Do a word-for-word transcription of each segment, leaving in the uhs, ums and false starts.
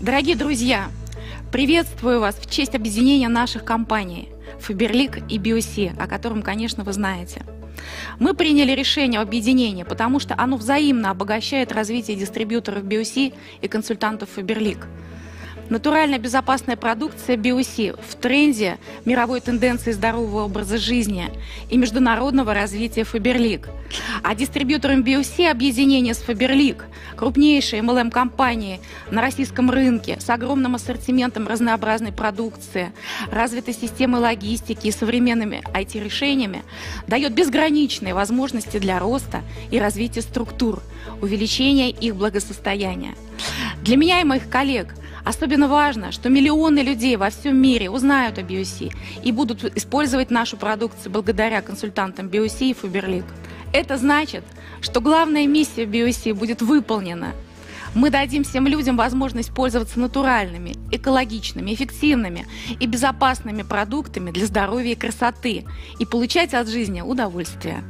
Дорогие друзья, приветствую вас в честь объединения наших компаний Faberlic и би о си, о котором, конечно, вы знаете. Мы приняли решение об объединении, потому что оно взаимно обогащает развитие дистрибьюторов би о си и консультантов Faberlic. Натуральная безопасная продукция би о си в тренде мировой тенденции здорового образа жизни и международного развития Faberlic. А дистрибьютором би о си объединение с Faberlic, крупнейшей эм эл эм-компании на российском рынке с огромным ассортиментом разнообразной продукции, развитой системой логистики и современными ай ти-решениями, дает безграничные возможности для роста и развития структур, увеличения их благосостояния. Для меня и моих коллег особенно важно, что миллионы людей во всем мире узнают о би о си и будут использовать нашу продукцию благодаря консультантам би о си и Faberlic. Это значит, что главная миссия би о си будет выполнена. Мы дадим всем людям возможность пользоваться натуральными, экологичными, эффективными и безопасными продуктами для здоровья и красоты и получать от жизни удовольствие.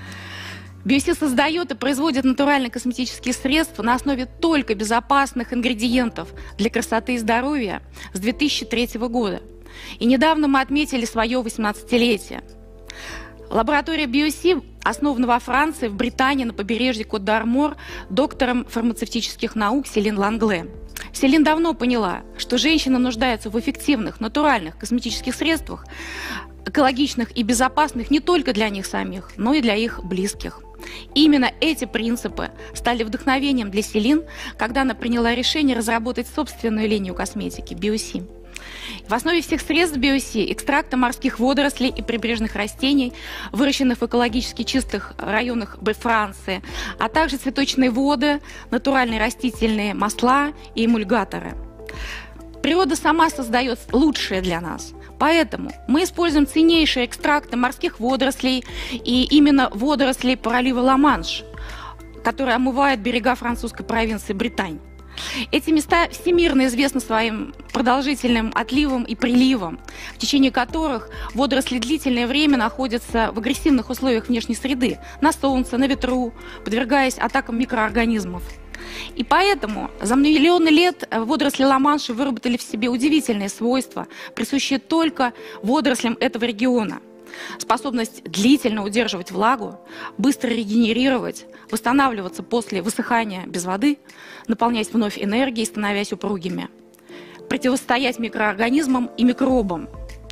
би о си создает и производит натуральные косметические средства на основе только безопасных ингредиентов для красоты и здоровья с две тысячи третьего года. И недавно мы отметили свое восемнадцатилетие. Лаборатория би о си основана во Франции, в Британии, на побережье Кот-д'Армор, доктором фармацевтических наук Селин Лангле. Селин давно поняла, что женщины нуждаются в эффективных, натуральных косметических средствах, экологичных и безопасных не только для них самих, но и для их близких. Именно эти принципы стали вдохновением для Селин, когда она приняла решение разработать собственную линию косметики би о си. В основе всех средств би о си экстракты морских водорослей и прибрежных растений, выращенных в экологически чистых районах Франции, а также цветочные воды, натуральные растительные масла и эмульгаторы. Природа сама создает лучшее для нас. Поэтому мы используем ценнейшие экстракты морских водорослей и именно водорослей пролива Ла-Манш, которые омывают берега французской провинции Британь. Эти места всемирно известны своим продолжительным отливом и приливом, в течение которых водоросли длительное время находятся в агрессивных условиях внешней среды, на солнце, на ветру, подвергаясь атакам микроорганизмов. И поэтому за миллионы лет водоросли Ла-Манша выработали в себе удивительные свойства, присущие только водорослям этого региона. Способность длительно удерживать влагу, быстро регенерировать, восстанавливаться после высыхания без воды, наполняясь вновь энергией, становясь упругими, противостоять микроорганизмам и микробам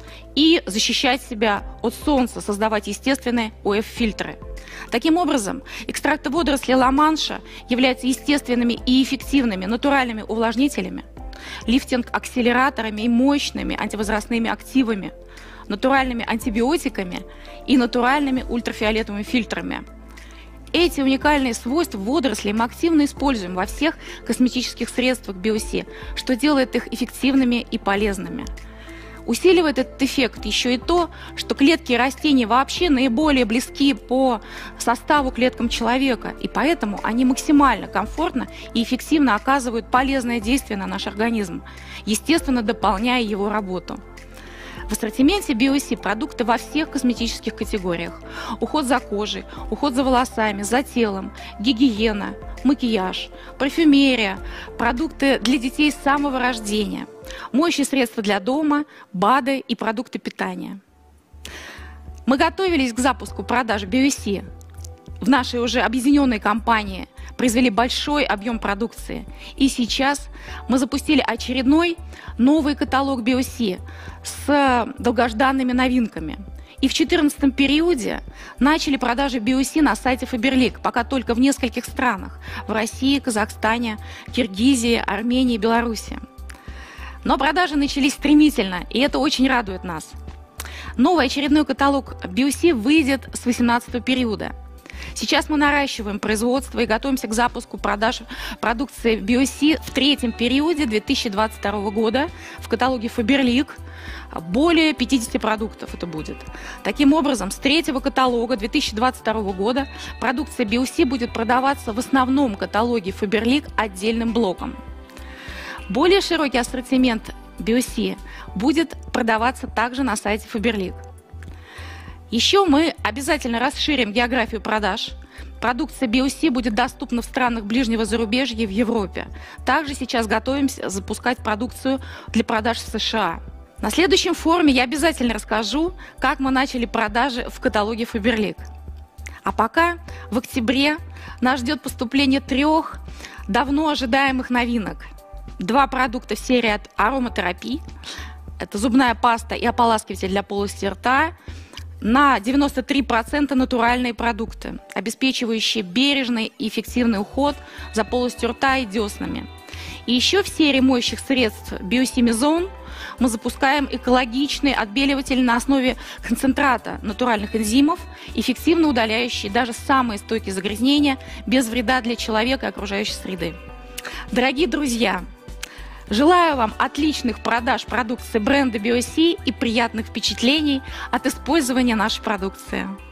и защищать себя от солнца, создавать естественные о эф-фильтры. Таким образом, экстракты водорослей Ла-Манша являются естественными и эффективными натуральными увлажнителями, лифтинг-акселераторами и мощными антивозрастными активами, натуральными антибиотиками и натуральными ультрафиолетовыми фильтрами. Эти уникальные свойства водорослей мы активно используем во всех косметических средствах би о си, что делает их эффективными и полезными. Усиливает этот эффект еще и то, что клетки растений вообще наиболее близки по составу клеткам человека, и поэтому они максимально комфортно и эффективно оказывают полезное действие на наш организм, естественно, дополняя его работу. В ассортименте би о си продукты во всех косметических категориях. Уход за кожей, уход за волосами, за телом, гигиена, макияж, парфюмерия, продукты для детей с самого рождения, моющие средства для дома, БАДы и продукты питания. Мы готовились к запуску продаж би о си в нашей уже объединенной компании, произвели большой объем продукции. И сейчас мы запустили очередной новый каталог би о си с долгожданными новинками. И в две тысячи четырнадцатом периоде начали продажи би о си на сайте Faberlic, пока только в нескольких странах – в России, Казахстане, Киргизии, Армении и Беларуси. Но продажи начались стремительно, и это очень радует нас. Новый очередной каталог би о си выйдет с две тысячи восемнадцатого периода. Сейчас мы наращиваем производство и готовимся к запуску продаж продукции би о си в третьем периоде две тысячи двадцать второго года в каталоге Faberlic. Более пятидесяти продуктов это будет. Таким образом, с третьего каталога две тысячи двадцать второго года продукция би о си будет продаваться в основном каталоге Faberlic отдельным блоком. Более широкий ассортимент би о си будет продаваться также на сайте Faberlic. Еще мы обязательно расширим географию продаж продукция би о си будет доступна в странах ближнего зарубежья и в Европе. Также сейчас готовимся запускать продукцию для продаж в США. На следующем форуме я обязательно расскажу, как мы начали продажи в каталоге Faberlic. А пока в октябре нас ждет поступление трех давно ожидаемых новинок. Два продукта в серии от ароматерапии. Это зубная паста и ополаскиватель для полости рта. На девяносто три процента натуральные продукты, обеспечивающие бережный и эффективный уход за полостью рта и деснами. И еще в серии моющих средств би о си Mizone мы запускаем экологичный отбеливатель на основе концентрата натуральных энзимов, эффективно удаляющий даже самые стойкие загрязнения без вреда для человека и окружающей среды. Дорогие друзья, желаю вам отличных продаж продукции бренда би о си и приятных впечатлений от использования нашей продукции.